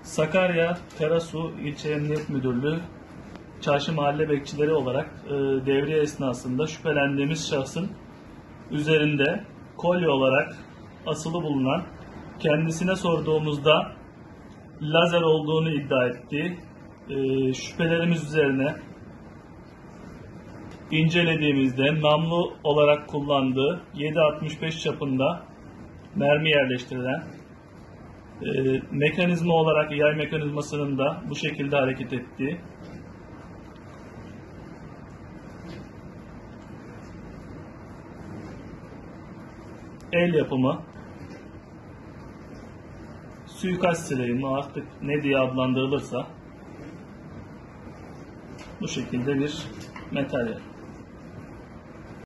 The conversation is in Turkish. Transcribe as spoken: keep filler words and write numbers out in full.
Sakarya Karasu İlçe Emniyet Müdürlüğü Çarşı Mahalle Bekçileri olarak e, devriye esnasında şüphelendiğimiz şahsın üzerinde kolye olarak asılı bulunan, kendisine sorduğumuzda lazer olduğunu iddia ettiği e, şüphelerimiz üzerine incelediğimizde namlu olarak kullandığı yedi altmış beş çapında mermi yerleştirilen, e, mekanizma olarak yay mekanizmasının da bu şekilde hareket ettiği, el yapımı suikast silahı mı artık ne diye adlandırılırsa bu şekilde bir materyal.